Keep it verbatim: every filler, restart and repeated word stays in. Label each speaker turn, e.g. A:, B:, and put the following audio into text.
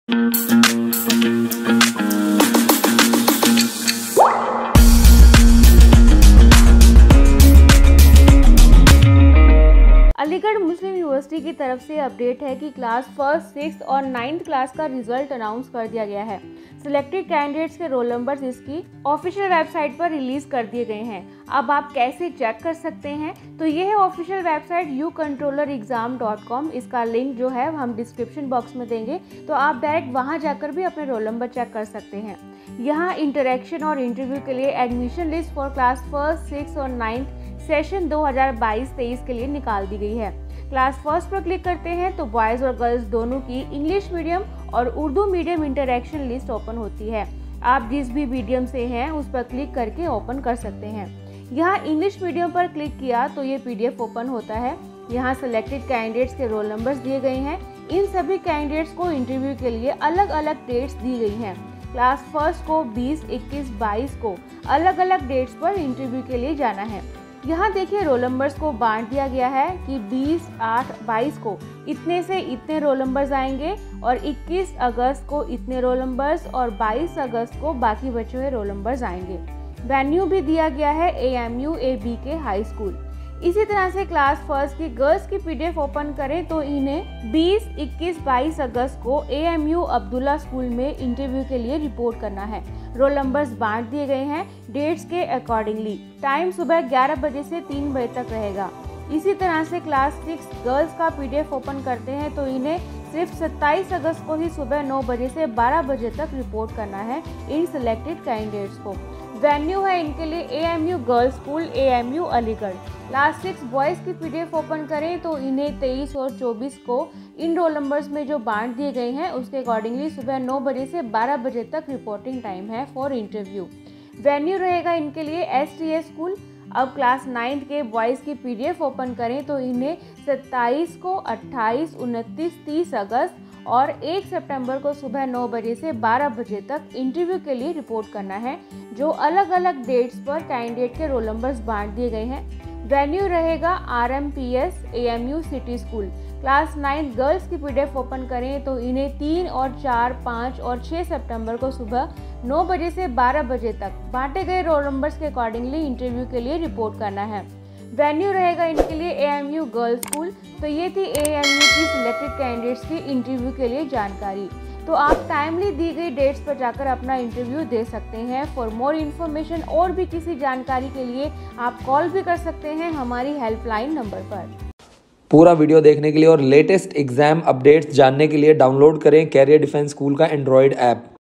A: अलीगढ़ मुस्लिम university की तरफ से अपडेट है कि क्लास फर्स्ट, सिक्स और नाइन्थ क्लास का रिजल्ट अनाउंस कर दिया गया है। सिलेक्टेड कैंडिडेट्स के रोल नंबर्स इसकी ऑफिशियल वेबसाइट पर रिलीज कर दिए गए हैं। अब आप कैसे चेक कर सकते हैं, तो ये है official website U controller exam dot com. इसका लिंक जो है हम डिस्क्रिप्शन बॉक्स में देंगे, तो आप डायरेक्ट वहां जाकर भी अपने रोल नंबर चेक कर सकते हैं। यहाँ इंटरेक्शन और इंटरव्यू के लिए admission list for class first, six और नाइन्थ सेशन दो हज़ार बाईस तेईस के लिए निकाल दी गई है। क्लास फर्स्ट पर क्लिक करते हैं तो बॉयज़ और गर्ल्स दोनों की इंग्लिश मीडियम और Urdu medium interaction list open होती है। आप जिस भी मीडियम से हैं उस पर क्लिक करके ओपन कर सकते हैं। यहाँ इंग्लिश मीडियम पर क्लिक किया तो ये पीडीएफ ओपन होता है। यहाँ सेलेक्टेड कैंडिडेट्स के रोल नंबर्स दिए गए हैं। इन सभी कैंडिडेट्स को इंटरव्यू के लिए अलग अलग डेट्स दी गई हैं। क्लास फर्स्ट को बीस, इक्कीस, बाईस को अलग अलग डेट्स पर इंटरव्यू के लिए जाना है। यहाँ देखिए रोल नंबर्स को बांट दिया गया है कि बीस, आठ, बाईस को इतने से इतने रोल नंबर्स आएंगे और इक्कीस अगस्त को इतने रोल नंबर्स और बाईस अगस्त को बाकी बचे हुए रोल नंबर्स आएंगे। वेन्यू भी दिया गया है A M U A B K high school. इसी तरह से क्लास फर्स्ट की गर्ल्स की पीडीएफ ओपन करें तो इन्हें बीस, इक्कीस, बाईस अगस्त को A M U Abdullah school में इंटरव्यू के लिए रिपोर्ट करना है। रोल नंबर्स बांट दिए गए हैं डेट्स के अकॉर्डिंगली। टाइम सुबह ग्यारह बजे से तीन बजे तक रहेगा। इसी तरह से क्लास सिक्स गर्ल्स का पीडीएफ ओपन करते हैं तो इन्हें सिर्फ सत्ताईस अगस्त को ही सुबह नौ बजे से बारह बजे तक रिपोर्ट करना है इन सिलेक्टेड कैंडिडेट्स को। वेन्यू है इनके लिए A M U girls school, A M U Aligarh. Class six boys की पीडीएफ ओपन करें तो इन्हें तेईस और चौबीस को इन रोल नंबर्स में जो बांट दिए गए हैं उसके अकॉर्डिंगली सुबह नौ बजे से बारह बजे तक रिपोर्टिंग टाइम है फॉर इंटरव्यू। वेन्यू रहेगा इनके लिए एस टी एस स्कूल। अब क्लास नाइन्थ के बॉयज़ की पीडीएफ ओपन करें तो इन्हें सत्ताईस को, अट्ठाईस, उनतीस, तीस अगस्त और एक सितंबर को सुबह नौ बजे से बारह बजे तक इंटरव्यू के लिए रिपोर्ट करना है, जो अलग अलग डेट्स पर कैंडिडेट के रोल नंबर्स बांट दिए गए हैं। वेन्यू रहेगा R M P S A M U city school. Class ninth girls की पीडीएफ ओपन करें तो इन्हें तीन और चार, पाँच और छः सितंबर को सुबह नौ बजे से बारह बजे तक बांटे गए रोल नंबर्स के अकॉर्डिंगली इंटरव्यू के लिए रिपोर्ट करना है। वेन्यू रहेगा इनके लिए A M U girls school. तो ये थी ए एम यू की सिलेक्टेड कैंडिडेट्स की इंटरव्यू के लिए जानकारी। तो आप टाइमली दी गई डेट्स पर जाकर अपना इंटरव्यू दे सकते हैं। फॉर मोर इन्फॉर्मेशन और भी किसी जानकारी के लिए आप कॉल भी कर सकते हैं हमारी हेल्पलाइन नंबर पर।
B: पूरा वीडियो देखने के लिए और लेटेस्ट एग्जाम अपडेट्स जानने के लिए डाउनलोड करें कैरियर डिफेंस स्कूल का एंड्रॉयड ऐप।